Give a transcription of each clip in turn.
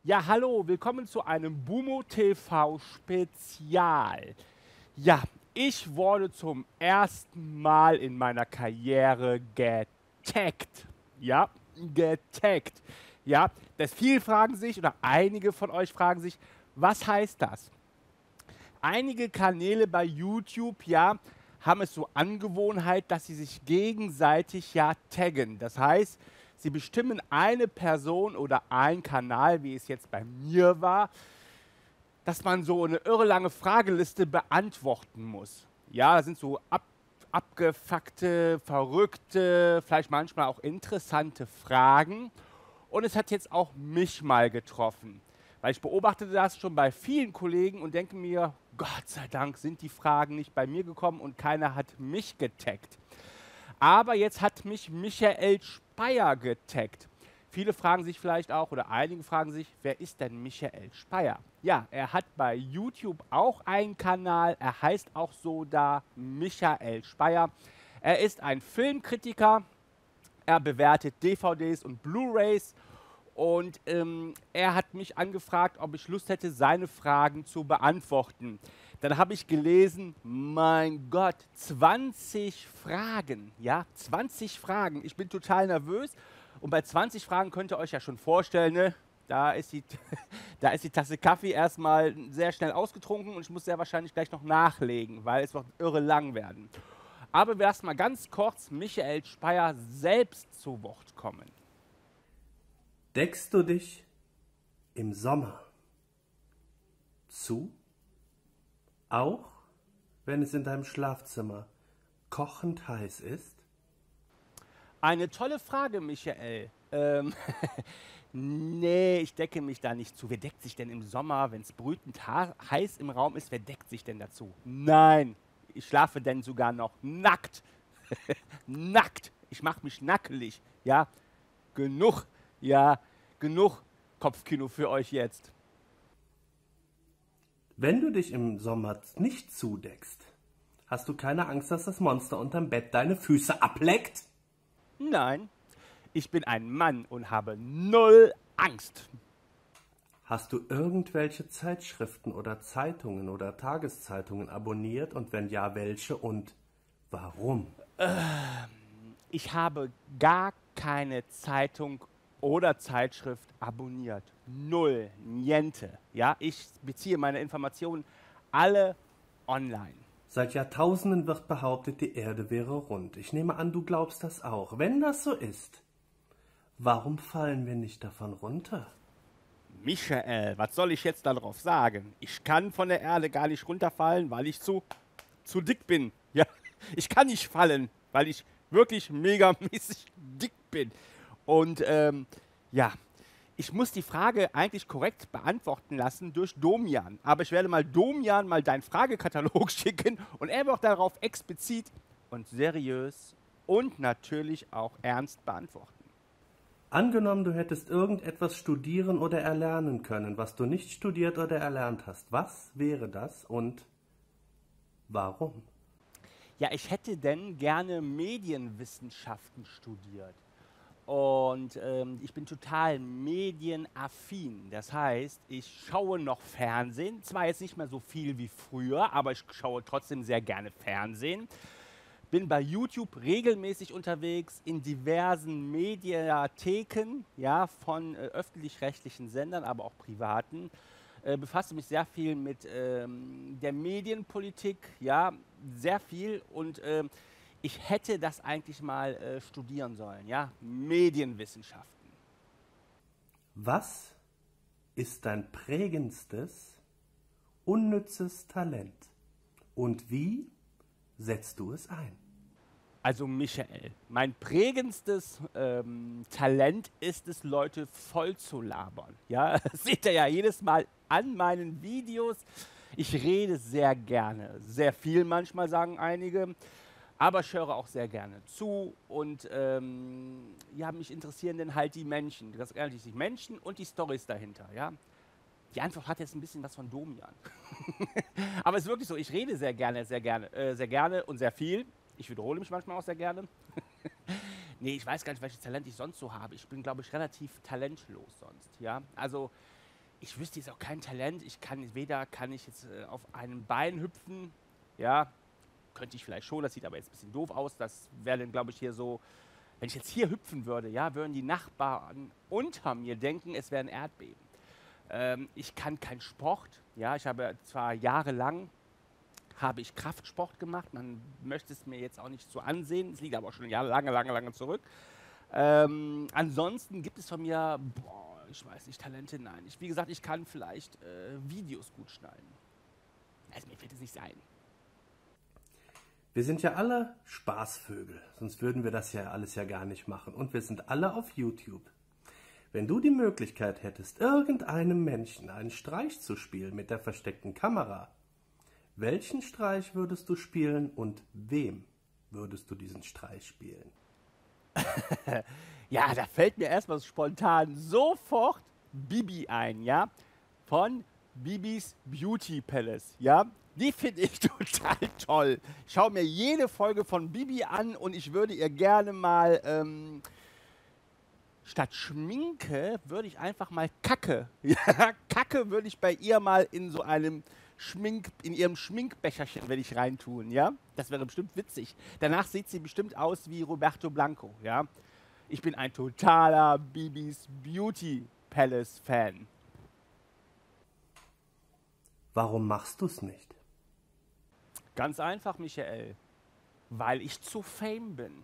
Ja, hallo, willkommen zu einem Bumo TV Spezial. Ja, ich wurde zum ersten Mal in meiner Karriere getaggt. Ja, getaggt. Ja, das viele fragen sich oder einige von euch fragen sich, was heißt das? Einige Kanäle bei YouTube, ja, haben es so Angewohnheit, dass sie sich gegenseitig ja taggen. Das heißt, sie bestimmen eine Person oder ein Kanal, wie es jetzt bei mir war, dass man so eine irre lange Frageliste beantworten muss. Ja, da sind so abgefuckte, verrückte, vielleicht manchmal auch interessante Fragen. Und es hat jetzt auch mich mal getroffen. Weil ich beobachtete das schon bei vielen Kollegen und denke mir, Gott sei Dank sind die Fragen nicht bei mir gekommen und keiner hat mich getaggt. Aber jetzt hat mich Michael Speyer getaggt. Viele fragen sich vielleicht auch, oder einige fragen sich, wer ist denn Michael Speyer? Ja, er hat bei YouTube auch einen Kanal, er heißt auch so da, Michael Speyer. Er ist ein Filmkritiker, er bewertet DVDs und Blu-rays und er hat mich angefragt, ob ich Lust hätte, seine Fragen zu beantworten. Dann habe ich gelesen, mein Gott, 20 Fragen, ja, 20 Fragen. Ich bin total nervös und bei 20 Fragen könnt ihr euch ja schon vorstellen, ne? Da ist die, da ist die Tasse Kaffee erstmal sehr schnell ausgetrunken und ich muss sehr wahrscheinlich gleich noch nachlegen, weil es wird irre lang werden. Aber wir lassen mal ganz kurz Michael Speyer selbst zu Wort kommen. Deckst du dich im Sommer zu, auch wenn es in deinem Schlafzimmer kochend heiß ist? Eine tolle Frage, Michael. Nee, ich decke mich da nicht zu. Wer deckt sich denn im Sommer, wenn es brütend heiß im Raum ist, wer deckt sich denn dazu? Nein, ich schlafe denn sogar noch nackt. Nackt. Ich mache mich nackelig. Ja, genug. Ja, genug Kopfkino für euch jetzt. Wenn du dich im Sommer nicht zudeckst, hast du keine Angst, dass das Monster unterm Bett deine Füße ableckt? Nein, ich bin ein Mann und habe null Angst. Hast du irgendwelche Zeitschriften oder Zeitungen oder Tageszeitungen abonniert und wenn ja, welche und warum? Ich habe gar keine Zeitung oder Zeitschrift abonniert. Null, niente. Ja, ich beziehe meine Informationen alle online. Seit Jahrtausenden wird behauptet, die Erde wäre rund. Ich nehme an, du glaubst das auch. Wenn das so ist, warum fallen wir nicht davon runter? Michael, was soll ich jetzt darauf sagen? Ich kann von der Erde gar nicht runterfallen, weil ich zu dick bin. Ja, ich kann nicht fallen, weil ich wirklich megamäßig dick bin. Und ja, ich muss die Frage eigentlich korrekt beantworten lassen durch Domian. Aber ich werde mal Domian mal deinen Fragekatalog schicken und er wird darauf explizit und seriös und natürlich auch ernst beantworten. Angenommen, du hättest irgendetwas studieren oder erlernen können, was du nicht studiert oder erlernt hast. Was wäre das und warum? Ja, ich hätte denn gerne Medienwissenschaften studiert. Und ich bin total medienaffin. Das heißt, ich schaue noch Fernsehen. Zwar jetzt nicht mehr so viel wie früher, aber ich schaue trotzdem sehr gerne Fernsehen. Bin bei YouTube regelmäßig unterwegs in diversen Mediatheken, ja, von öffentlich-rechtlichen Sendern, aber auch privaten. Befasse mich sehr viel mit der Medienpolitik, ja, sehr viel und ich hätte das eigentlich mal studieren sollen, ja, Medienwissenschaften. Was ist dein prägendstes, unnützes Talent? Und wie setzt du es ein? Also Michael, mein prägendstes Talent ist es, Leute voll zu labern. Ja, das seht ihr ja jedes Mal an meinen Videos. Ich rede sehr gerne, sehr viel manchmal sagen einige, aber ich höre auch sehr gerne zu und ja, mich interessieren dann halt die Menschen, das ehrlich die Menschen und die Storys dahinter. Ja, die Antwort hat jetzt ein bisschen was von Domian. Aber es ist wirklich so, ich rede sehr gerne und sehr viel. Ich wiederhole mich manchmal auch sehr gerne. Nee, ich weiß gar nicht, welches Talent ich sonst so habe. Ich bin, glaube ich, relativ talentlos sonst. Ja, also Ich wüsste jetzt auch kein Talent. Weder kann ich jetzt auf einem Bein hüpfen. Ja, könnte ich vielleicht schon. Das sieht aber jetzt ein bisschen doof aus. Das wäre dann, glaube ich, hier so. Wenn ich jetzt hier hüpfen würde, ja, würden die Nachbarn unter mir denken, es wäre ein Erdbeben. Ich kann keinen Sport. Ja, ich habe zwar jahrelang habe ich Kraftsport gemacht. Man möchte es mir jetzt auch nicht so ansehen. Es liegt aber auch schon lange zurück. Ansonsten gibt es von mir, boah, ich weiß nicht, Talente, nein. Wie gesagt, ich kann vielleicht Videos gut schneiden. Also mir fällt es nicht ein. Wir sind ja alle Spaßvögel, sonst würden wir das ja alles ja gar nicht machen. Und wir sind alle auf YouTube. Wenn du die Möglichkeit hättest, irgendeinem Menschen einen Streich zu spielen mit der versteckten Kamera, welchen Streich würdest du spielen und wem würdest du diesen Streich spielen? Ja, da fällt mir erstmal spontan sofort Bibi ein, ja? Von Bibis Beauty Palace, ja? Die finde ich total toll. Ich schaue mir jede Folge von Bibi an und ich würde ihr gerne mal, statt Schminke, würde ich einfach mal Kacke. Ja, Kacke würde ich bei ihr mal in so einem in ihrem Schminkbecherchen werde ich reintun, ja? Das wäre bestimmt witzig. Danach sieht sie bestimmt aus wie Roberto Blanco, ja? Ich bin ein totaler Bibis Beauty Palace Fan. Warum machst du es nicht? Ganz einfach, Michael. Weil ich zu Fame bin.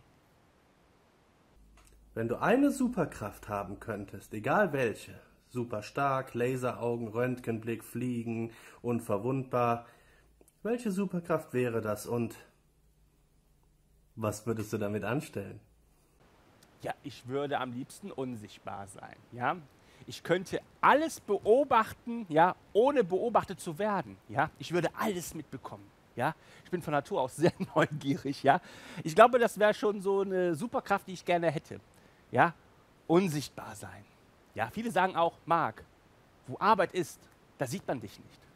Wenn du eine Superkraft haben könntest, egal welche, super stark, Laseraugen, Röntgenblick, Fliegen, unverwundbar, welche Superkraft wäre das und was würdest du damit anstellen? Ja, ich würde am liebsten unsichtbar sein, ja? Ich könnte alles beobachten, ja, ohne beobachtet zu werden, ja? Ich würde alles mitbekommen, ja? Ich bin von Natur aus sehr neugierig, ja? Ich glaube, das wäre schon so eine Superkraft, die ich gerne hätte, ja? Unsichtbar sein. Ja, viele sagen auch, Marc, wo Arbeit ist, da sieht man dich nicht.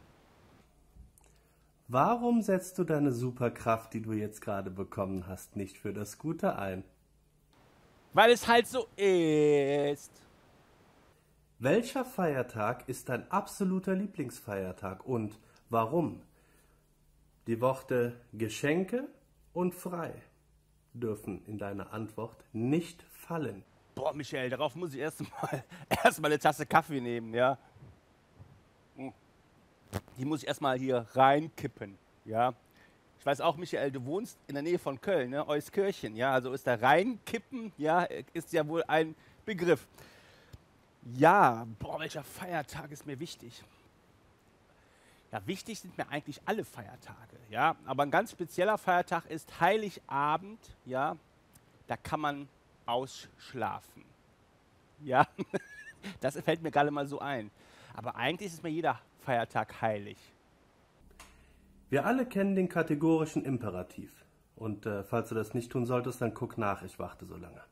Warum setzt du deine Superkraft, die du jetzt gerade bekommen hast, nicht für das Gute ein? Weil es halt so ist. Welcher Feiertag ist dein absoluter Lieblingsfeiertag und warum? Die Worte Geschenke und frei dürfen in deiner Antwort nicht fallen. Boah, Michael, darauf muss ich erstmal eine Tasse Kaffee nehmen, ja. Die muss ich erstmal hier reinkippen, ja. Ich weiß auch, Michael, du wohnst in der Nähe von Köln, ne? Euskirchen, ja. Also ist da reinkippen, ja, ist ja wohl ein Begriff. Ja, boah, welcher Feiertag ist mir wichtig? Ja, wichtig sind mir eigentlich alle Feiertage, ja. Aber ein ganz spezieller Feiertag ist Heiligabend, ja. Da kann man ausschlafen. Ja, das fällt mir gerade mal so ein. Aber eigentlich ist mir jeder Feiertag heilig. Wir alle kennen den kategorischen Imperativ. Und falls du das nicht tun solltest, dann guck nach, ich warte so lange.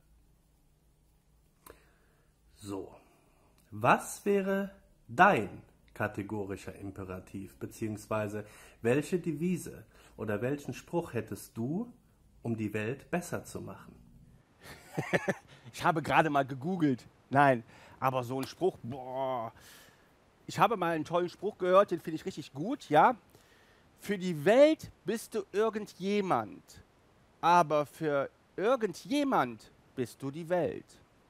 So, was wäre dein kategorischer Imperativ, beziehungsweise welche Devise oder welchen Spruch hättest du, um die Welt besser zu machen? Ich habe gerade mal gegoogelt. Nein, aber so ein Spruch, boah. Ich habe mal einen tollen Spruch gehört, den finde ich richtig gut, ja. Für die Welt bist du irgendjemand, aber für irgendjemand bist du die Welt.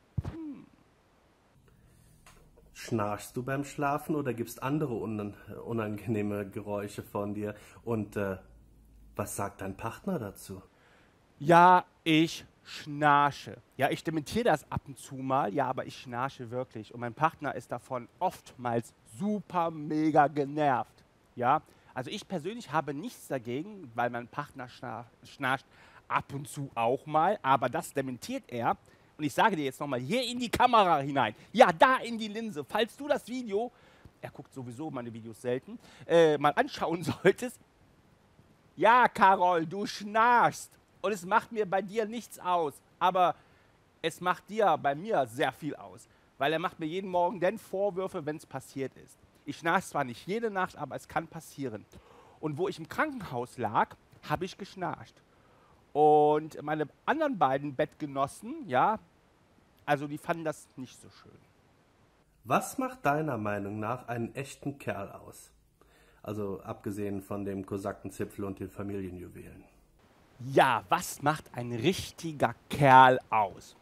Schnarchst du beim Schlafen oder gibst andere unangenehme Geräusche von dir? Und was sagt dein Partner dazu? Ja, ich schnarche. Ja, ich dementiere das ab und zu mal, ja, aber ich schnarche wirklich. Und mein Partner ist davon oftmals super mega genervt. Ja, also ich persönlich habe nichts dagegen, weil mein Partner schnarcht ab und zu auch mal, aber das dementiert er. Und ich sage dir jetzt nochmal hier in die Kamera hinein, ja, da in die Linse, falls du das Video, er guckt sowieso meine Videos selten, mal anschauen solltest. Ja, Carol, du schnarchst. Und es macht mir bei dir nichts aus, aber es macht dir bei mir sehr viel aus, weil er macht mir jeden Morgen dann Vorwürfe, wenn es passiert ist. Ich schnarche zwar nicht jede Nacht, aber es kann passieren. Und wo ich im Krankenhaus lag, habe ich geschnarcht. Und meine anderen beiden Bettgenossen, ja, also die fanden das nicht so schön. Was macht deiner Meinung nach einen echten Kerl aus? Also abgesehen von dem Kosakenzipfel und den Familienjuwelen. Ja, was macht ein richtiger Kerl aus?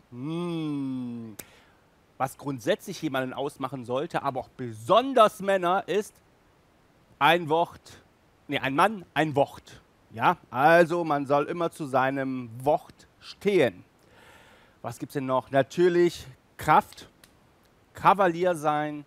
Was grundsätzlich jemanden ausmachen sollte, aber auch besonders Männer, ist ein Wort, nee, ein Mann, ein Wort. Ja, also man soll immer zu seinem Wort stehen. Was gibt es denn noch? Natürlich Kraft, Kavalier sein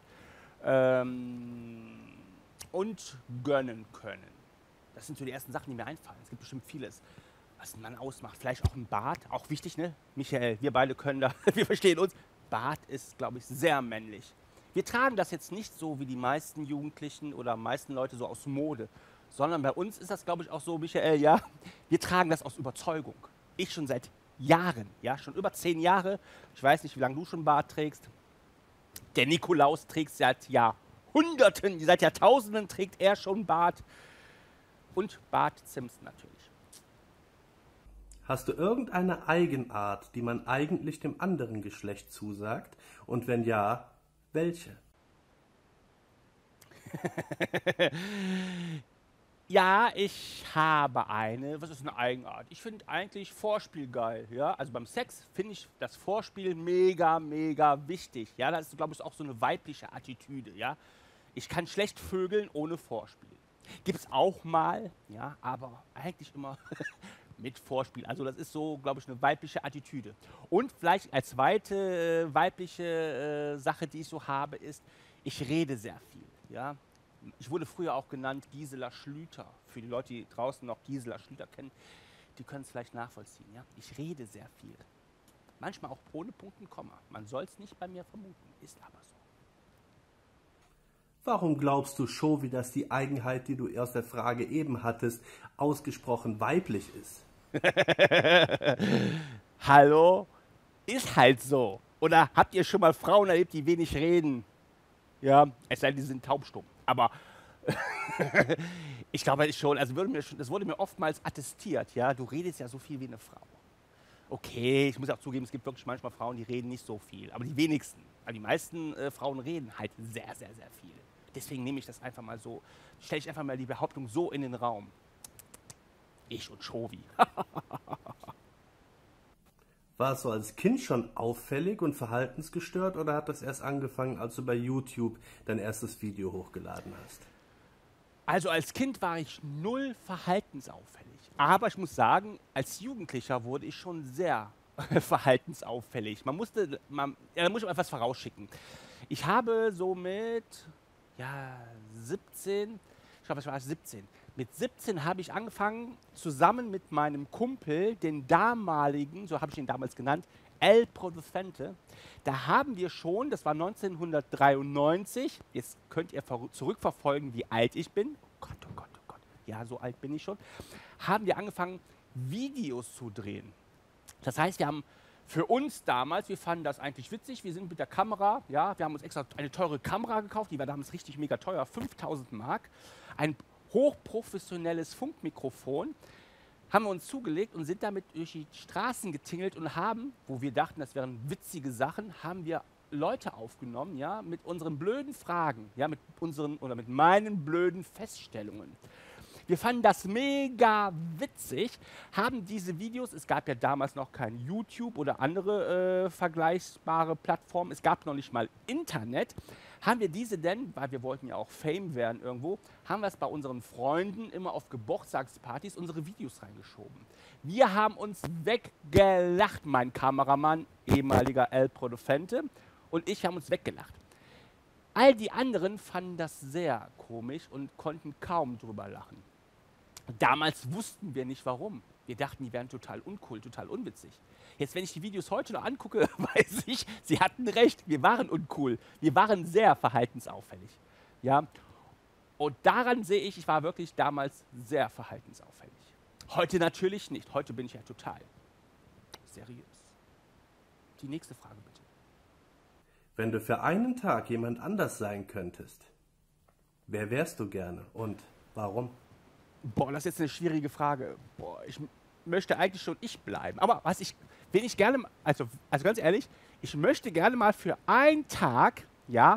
und gönnen können. Das sind so die ersten Sachen, die mir einfallen. Es gibt bestimmt vieles, was ein Mann ausmacht. Vielleicht auch ein Bart, auch wichtig, ne? Michael, wir beide können da, wir verstehen uns. Bart ist, glaube ich, sehr männlich. Wir tragen das jetzt nicht so wie die meisten Jugendlichen oder meisten Leute so aus Mode, sondern bei uns ist das, glaube ich, auch so, Michael, ja, wir tragen das aus Überzeugung. Ich schon seit Jahren, ja, schon über 10 Jahre. Ich weiß nicht, wie lange du schon Bart trägst. Der Nikolaus trägt seit Jahrhunderten, seit Jahrtausenden trägt er schon Bart. Und Bart Simpson natürlich. Hast du irgendeine Eigenart, die man eigentlich dem anderen Geschlecht zusagt? Und wenn ja, welche? Ja, ich habe eine. Was ist eine Eigenart? Ich finde eigentlich Vorspiel geil. Ja? Also beim Sex finde ich das Vorspiel mega, mega wichtig. Ja? Das ist, glaube ich, auch so eine weibliche Attitüde. Ja? Ich kann schlecht vögeln ohne Vorspiel. Gibt es auch mal, ja, aber eigentlich immer mit Vorspiel. Also das ist so, glaube ich, eine weibliche Attitüde. Und vielleicht als zweite weibliche Sache, die ich so habe, ist, ich rede sehr viel. Ja? Ich wurde früher auch genannt Gisela Schlüter. Für die Leute, die draußen noch Gisela Schlüter kennen, die können es vielleicht nachvollziehen. Ja? Ich rede sehr viel. Manchmal auch ohne Punkt und Komma. Man soll es nicht bei mir vermuten, ist aber so. Warum glaubst du, Shovi, dass die Eigenheit, die du aus der Frage eben hattest, ausgesprochen weiblich ist? Hallo? Ist halt so. Oder habt ihr schon mal Frauen erlebt, die wenig reden? Ja, es sei denn, die sind taubstumm. Aber ich glaube schon, also das wurde mir oftmals attestiert, ja, du redest ja so viel wie eine Frau. Okay, ich muss auch zugeben, es gibt wirklich manchmal Frauen, die reden nicht so viel, aber die wenigsten. Aber die meisten Frauen reden halt sehr, sehr, sehr viel. Deswegen nehme ich das einfach mal so, stelle ich einfach mal die Behauptung so in den Raum. Ich und Shovi. War es so als Kind schon auffällig und verhaltensgestört oder hat das erst angefangen, als du bei YouTube dein erstes Video hochgeladen hast? Also als Kind war ich null verhaltensauffällig. Aber ich muss sagen, als Jugendlicher wurde ich schon sehr verhaltensauffällig. Da muss ich etwas vorausschicken. Ich habe so mit 17, ich glaube, ich war 17. Mit 17 habe ich angefangen, zusammen mit meinem Kumpel, den damaligen, so habe ich ihn damals genannt, El Producente. Da haben wir schon, das war 1993, jetzt könnt ihr zurückverfolgen, wie alt ich bin. Oh Gott, oh Gott, oh Gott, ja, so alt bin ich schon. Haben wir angefangen, Videos zu drehen. Das heißt, wir haben für uns damals, wir fanden das eigentlich witzig, wir sind mit der Kamera, ja, wir haben uns extra eine teure Kamera gekauft, die war damals richtig mega teuer, 5000 Mark, ein hochprofessionelles Funkmikrofon, haben wir uns zugelegt und sind damit durch die Straßen getingelt und haben, wo wir dachten, das wären witzige Sachen, haben wir Leute aufgenommen, ja, mit unseren blöden Fragen, ja, mit meinen blöden Feststellungen. Wir fanden das mega witzig, haben diese Videos, es gab ja damals noch kein YouTube oder andere vergleichbare Plattformen, es gab noch nicht mal Internet, haben wir diese denn, weil wir wollten ja auch Fame werden irgendwo, haben wir es bei unseren Freunden immer auf Geburtstagspartys unsere Videos reingeschoben. Wir haben uns weggelacht, mein Kameramann, ehemaliger El Producente, und ich haben uns weggelacht. All die anderen fanden das sehr komisch und konnten kaum drüber lachen. Damals wussten wir nicht warum. Wir dachten, die wären total uncool, total unwitzig. Jetzt, wenn ich die Videos heute noch angucke, weiß ich, sie hatten recht, wir waren uncool. Wir waren sehr verhaltensauffällig. Ja? Und daran sehe ich, ich war wirklich damals sehr verhaltensauffällig. Heute natürlich nicht. Heute bin ich ja total seriös. Die nächste Frage bitte. Wenn du für einen Tag jemand anders sein könntest, wer wärst du gerne und warum? Boah, das ist jetzt eine schwierige Frage. Boah, ich möchte eigentlich schon ich bleiben. Aber wen ich gerne, also ganz ehrlich, ich möchte gerne mal für einen Tag, ja,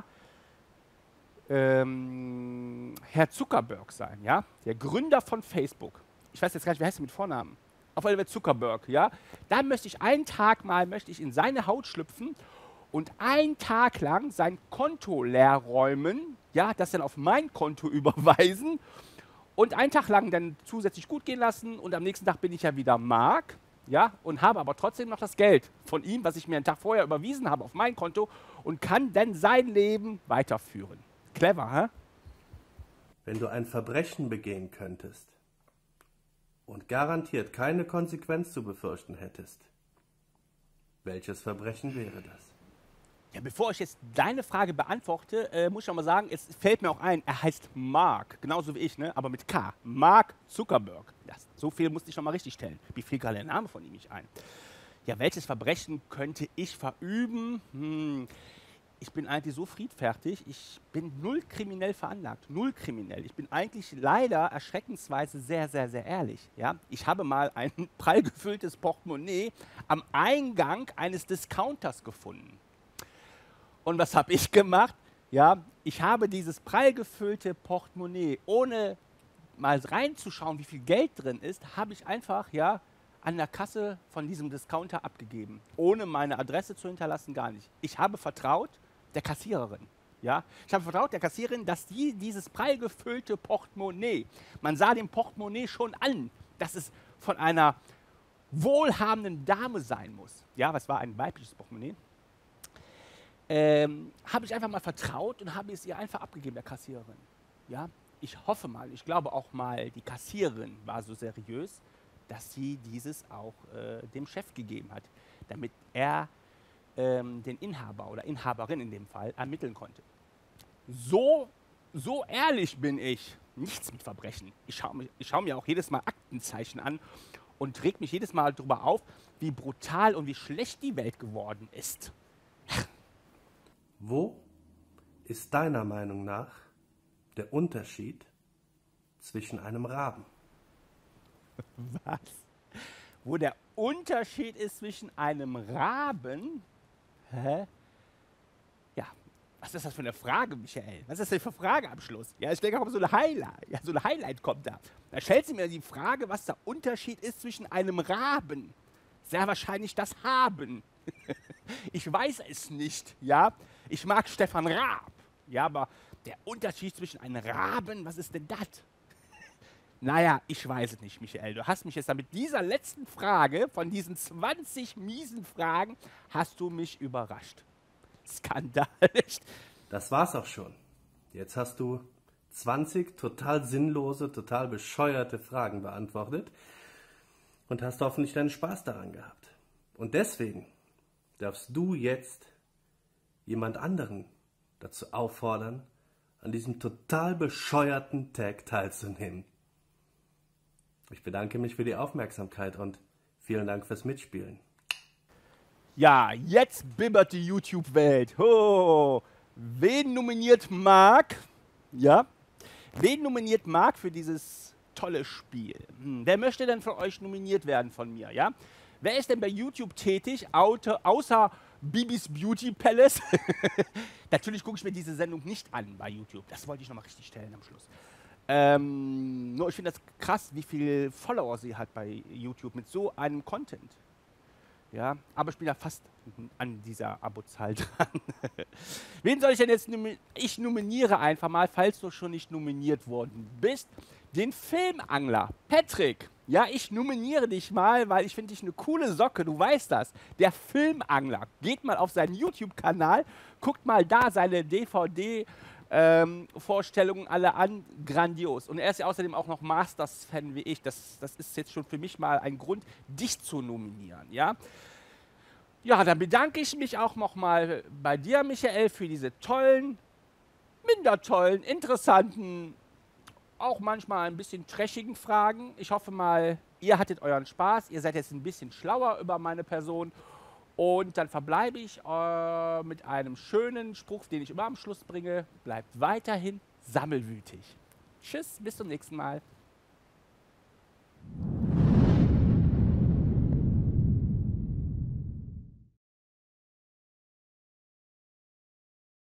Herr Zuckerberg sein, ja, der Gründer von Facebook. Ich weiß jetzt gar nicht, wie heißt er mit Vornamen? Auf jeden Fall Zuckerberg, ja. Da möchte ich einen Tag mal, möchte ich in seine Haut schlüpfen und einen Tag lang sein Konto leer räumen, ja, das dann auf mein Konto überweisen und einen Tag lang dann zusätzlich gut gehen lassen und am nächsten Tag bin ich ja wieder Mark, ja, und habe aber trotzdem noch das Geld von ihm, was ich mir einen Tag vorher überwiesen habe auf mein Konto und kann dann sein Leben weiterführen. Clever, hä? Wenn du ein Verbrechen begehen könntest und garantiert keine Konsequenz zu befürchten hättest, welches Verbrechen wäre das? Ja, bevor ich jetzt deine Frage beantworte, muss ich noch mal sagen, es fällt mir auch ein, er heißt Mark, genauso wie ich, ne? Aber mit K. Mark Zuckerberg. So viel musste ich noch mal richtig stellen. Wie fiel gerade der Name von ihm nicht ein? Ja, welches Verbrechen könnte ich verüben? Ich bin eigentlich so friedfertig, ich bin null kriminell veranlagt, null kriminell. Ich bin eigentlich leider erschreckensweise sehr, sehr, sehr ehrlich. Ja? Ich habe mal ein prall gefülltes Portemonnaie am Eingang eines Discounters gefunden. Und was habe ich gemacht? Ja, ich habe dieses prall gefüllte Portemonnaie, ohne mal reinzuschauen, wie viel Geld drin ist, habe ich einfach ja, an der Kasse von diesem Discounter abgegeben, ohne meine Adresse zu hinterlassen, gar nicht. Ich habe vertraut der Kassiererin. Ja? Ich habe vertraut der Kassiererin, dass die dieses prall gefüllte Portemonnaie, man sah dem Portemonnaie schon an, dass es von einer wohlhabenden Dame sein muss. Ja, was war ein weibliches Portemonnaie? Habe ich einfach mal vertraut und habe es ihr einfach abgegeben, der Kassiererin. Ja? Ich hoffe mal, ich glaube auch mal, die Kassiererin war so seriös, dass sie dieses auch dem Chef gegeben hat, damit er den Inhaber oder Inhaberin in dem Fall ermitteln konnte. So ehrlich bin ich. Nichts mit Verbrechen. Ich schau mir auch jedes Mal Aktenzeichen an und reg mich jedes Mal darüber auf, wie brutal und wie schlecht die Welt geworden ist. Wo ist deiner Meinung nach der Unterschied zwischen einem Raben? Was? Wo der Unterschied ist zwischen einem Raben? Hä? Ja, was ist das für eine Frage, Michael? Was ist das denn für ein Frageabschluss? Ja, ich denke, so ein Highlight. Ja, so ein Highlight kommt da. Da stellt sie mir die Frage, was der Unterschied ist zwischen einem Raben. Sehr wahrscheinlich das Haben. Ich weiß es nicht, ja. Ich mag Stefan Raab, ja, aber der Unterschied zwischen einem Raben, was ist denn das? Naja, ich weiß es nicht, Michael. Du hast mich jetzt mit dieser letzten Frage, von diesen 20 miesen Fragen, hast du mich überrascht. Skandal. Das war's auch schon. Jetzt hast du 20 total sinnlose, total bescheuerte Fragen beantwortet und hast hoffentlich deinen Spaß daran gehabt. Und deswegen darfst du jetzt jemand anderen dazu auffordern, an diesem total bescheuerten Tag teilzunehmen. Ich bedanke mich für die Aufmerksamkeit und vielen Dank fürs Mitspielen. Ja, jetzt bibbert die YouTube-Welt. Oh, wen nominiert Marc? Ja, wen nominiert Marc für dieses tolle Spiel? Wer möchte denn von euch nominiert werden von mir? Ja? Wer ist denn bei YouTube tätig, außer Bibis Beauty Palace? Natürlich gucke ich mir diese Sendung nicht an bei YouTube. Das wollte ich nochmal richtig stellen am Schluss. Nur ich finde das krass, wie viele Follower sie hat bei YouTube mit so einem Content. Ja, aber ich bin ja fast an dieser Abozahl dran. Wen soll ich denn jetzt nominieren? Ich nominiere einfach mal, falls du schon nicht nominiert worden bist, den Filmangler Patrick. Ja, ich nominiere dich mal, weil ich finde dich eine coole Socke, du weißt das. Der Filmangler. Geht mal auf seinen YouTube-Kanal, guckt mal da seine DVD Vorstellungen alle an, grandios. Und er ist ja außerdem auch noch Masters-Fan wie ich. Das ist jetzt schon für mich mal ein Grund, dich zu nominieren. Ja, ja, dann bedanke ich mich auch noch mal bei dir, Michael, für diese tollen, minder tollen, interessanten, auch manchmal ein bisschen trashigen Fragen. Ich hoffe mal, ihr hattet euren Spaß. Ihr seid jetzt ein bisschen schlauer über meine Person. Und dann verbleibe ich mit einem schönen Spruch, den ich immer am Schluss bringe. Bleibt weiterhin sammelwütig. Tschüss, bis zum nächsten Mal.